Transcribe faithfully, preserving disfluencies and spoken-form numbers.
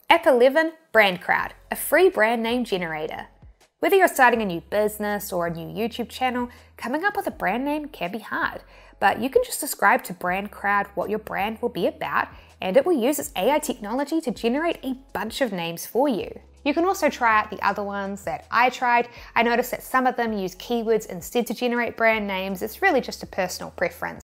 App eleven, brandcrowd, a free brand name generator. Whether you're starting a new business or a new YouTube channel, coming up with a brand name can be hard, but you can just describe to brandcrowd what your brand will be about, and it will use its A I technology to generate a bunch of names for you. You can also try out the other ones that I tried. I noticed that some of them use keywords instead to generate brand names. It's really just a personal preference.